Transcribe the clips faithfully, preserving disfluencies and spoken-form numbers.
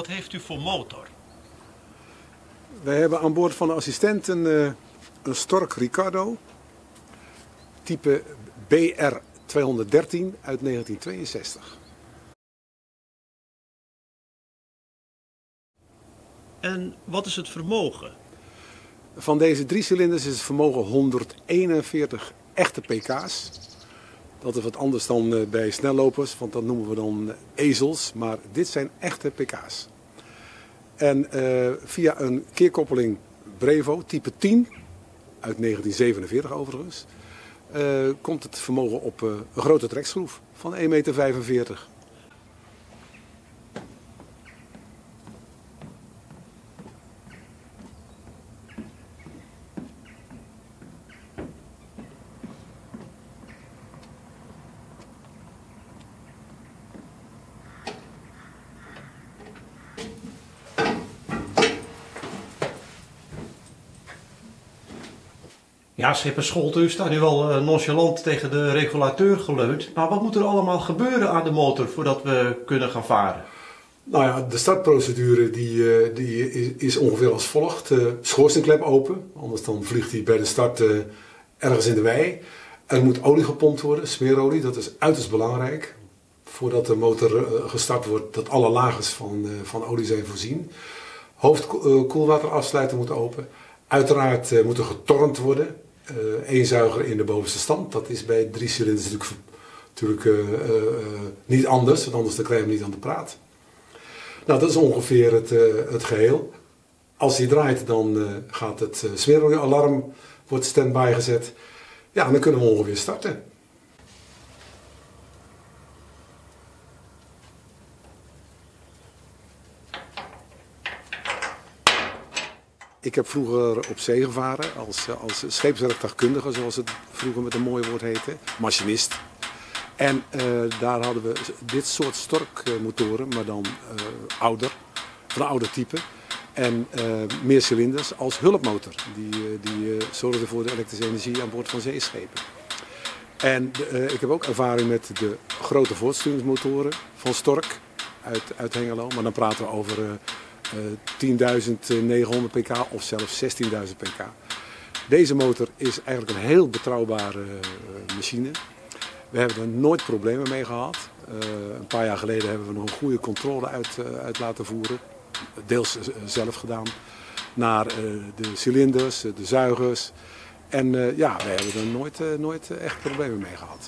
wat heeft u voor motor? Wij hebben aan boord van de assistent een, uh, een Stork Ricardo, type B R tweehonderddertien uit negentien tweeënzestig. En wat is het vermogen? Van deze drie cilinders is het vermogen honderdeenenveertig echte pk's. Dat is wat anders dan bij snellopers, want dat noemen we dan ezels. Maar dit zijn echte pk's. En uh, via een keerkoppeling Brevo type tien, uit negentien zevenenveertig overigens, uh, komt het vermogen op uh, een grote trekschroef van één meter vijfenveertig. Ja, schipper Scholten, u staat nu wel uh, nonchalant tegen de regulateur geleund. Maar wat moet er allemaal gebeuren aan de motor voordat we kunnen gaan varen? Nou ja, de startprocedure die, uh, die is, is ongeveer als volgt. Uh, schoorsteenklep open, anders dan vliegt hij bij de start uh, ergens in de wei. Er moet olie gepompt worden, smeerolie, dat is uiterst belangrijk. Voordat de motor uh, gestart wordt, dat alle lagers van, uh, van olie zijn voorzien. Hoofdkoelwaterafsluiter moet open. Uiteraard uh, moet er getornd worden. Eén uh, zuiger in de bovenste stand. Dat is bij drie cilinders natuurlijk, natuurlijk uh, uh, uh, niet anders, want anders dan krijg je hem niet aan de praat. Nou, dat is ongeveer het, uh, het geheel. Als hij draait, dan uh, gaat het uh, smeeroliealarm, wordt standby gezet. Ja, dan kunnen we ongeveer starten. Ik heb vroeger op zee gevaren als, als scheepswerktuigkundige, zoals het vroeger met een mooi woord heette, machinist. En uh, daar hadden we dit soort storkmotoren, maar dan uh, ouder, van een ouder type. En uh, meer cilinders als hulpmotor. Die, uh, die uh, zorgden voor de elektrische energie aan boord van zeeschepen. En uh, ik heb ook ervaring met de grote voortsturingsmotoren van Stork uit, uit Hengelo. Maar dan praten we over Uh, Uh, tienduizend negenhonderd pk of zelfs zestienduizend pk. Deze motor is eigenlijk een heel betrouwbare uh, machine. We hebben er nooit problemen mee gehad. Uh, een paar jaar geleden hebben we nog een goede controle uit, uh, uit laten voeren. Deels uh, zelf gedaan. Naar uh, de cilinders, uh, de zuigers. En uh, ja, we hebben er nooit, uh, nooit uh, echt problemen mee gehad.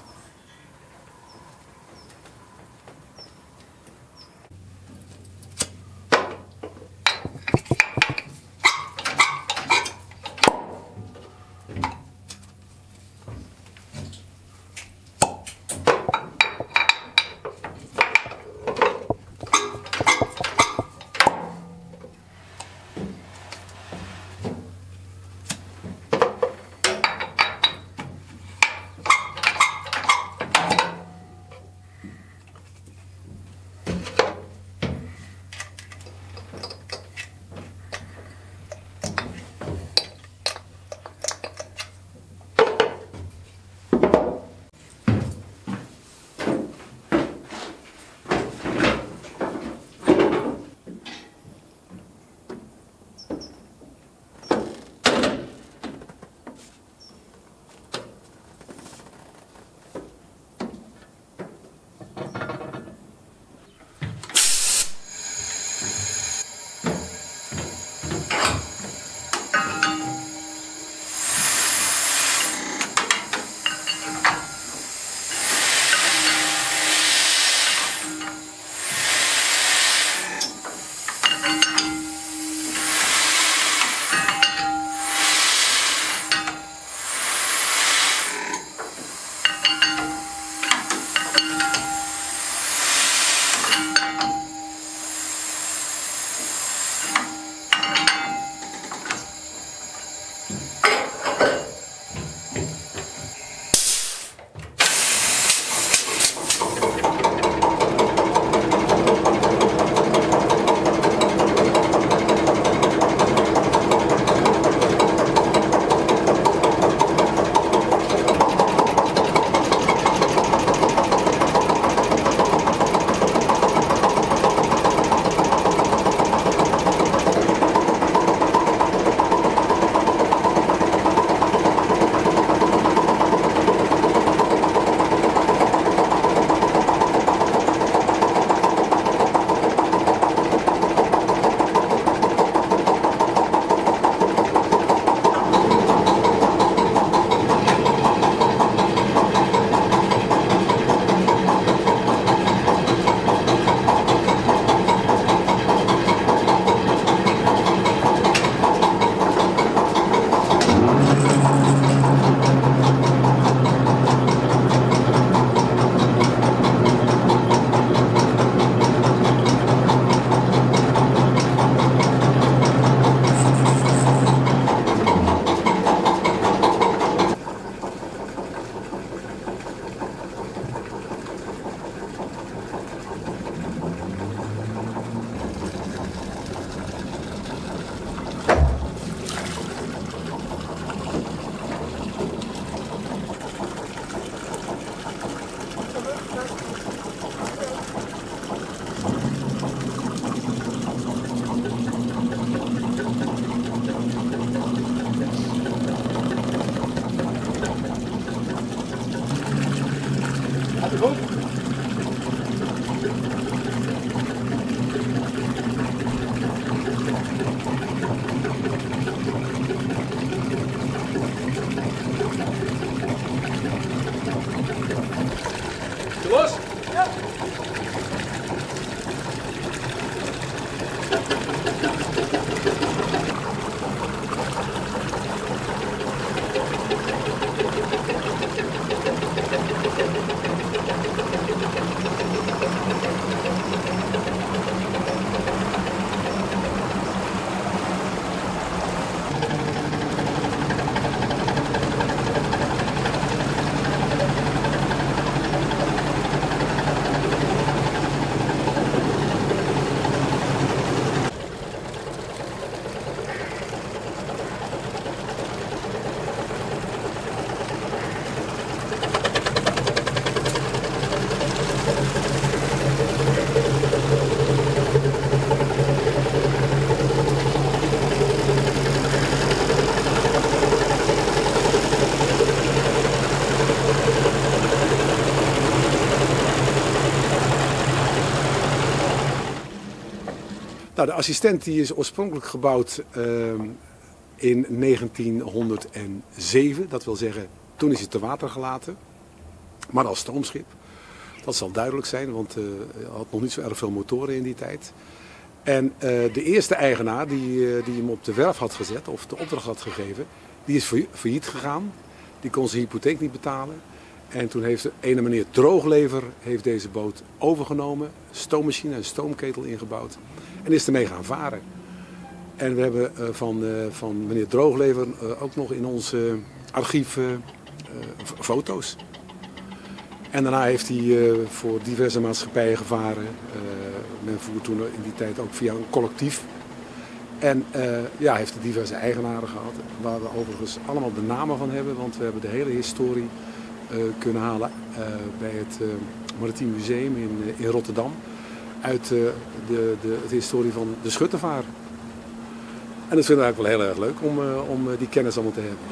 de assistent die is oorspronkelijk gebouwd uh, in negentienhonderdzeven. Dat wil zeggen, toen is het te water gelaten. Maar als stoomschip. Dat zal duidelijk zijn, want uh, hij had nog niet zo erg veel motoren in die tijd. En uh, de eerste eigenaar die, uh, die hem op de werf had gezet, of de opdracht had gegeven, die is failliet gegaan. Die kon zijn hypotheek niet betalen. En toen heeft de ene meneer Drooglever heeft deze boot overgenomen, stoommachine en stoomketel ingebouwd en is ermee gaan varen. En we hebben uh, van, uh, van meneer Drooglever uh, ook nog in ons uh, archief uh, uh, foto's. En daarna heeft hij uh, voor diverse maatschappijen gevaren. Uh, men voerde toen in die tijd ook via een collectief. En uh, ja, heeft hij diverse eigenaren gehad, waar we overigens allemaal de namen van hebben, want we hebben de hele historie uh, kunnen halen uh, bij het uh, Maritiem Museum in, uh, in Rotterdam. Uit uh, de, de, de historie van de schuttervaart. En dat vinden we eigenlijk wel heel erg leuk om, uh, om uh, die kennis allemaal te hebben.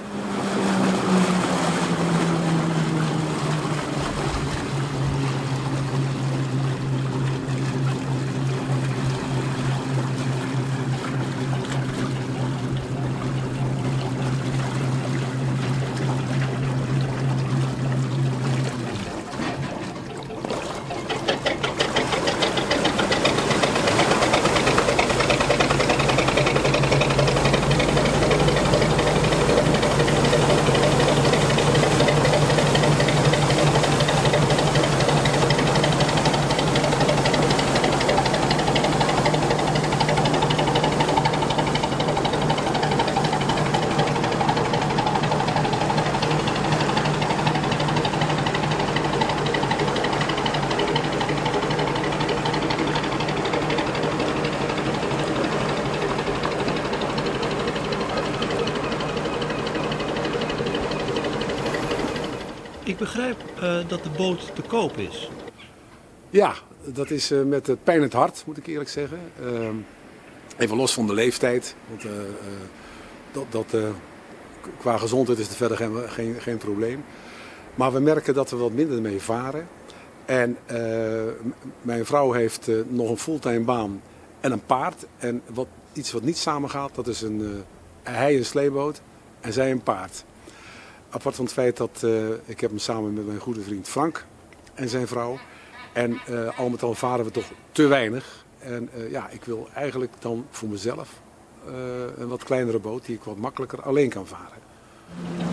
Ik begrijp uh, dat de boot te koop is. Ja, dat is uh, met uh, pijn in het hart, moet ik eerlijk zeggen. Uh, even los van de leeftijd. Want uh, uh, dat, dat, uh, qua gezondheid is er verder geen, geen, geen probleem. Maar we merken dat we wat minder mee varen. En uh, mijn vrouw heeft uh, nog een fulltime baan en een paard. En wat, iets wat niet samengaat, dat is een, uh, hij een sleeboot en zij een paard. Apart van het feit dat uh, ik heb hem samen met mijn goede vriend Frank en zijn vrouw. En uh, al met al varen we toch te weinig. En uh, ja, ik wil eigenlijk dan voor mezelf uh, een wat kleinere boot die ik wat makkelijker alleen kan varen.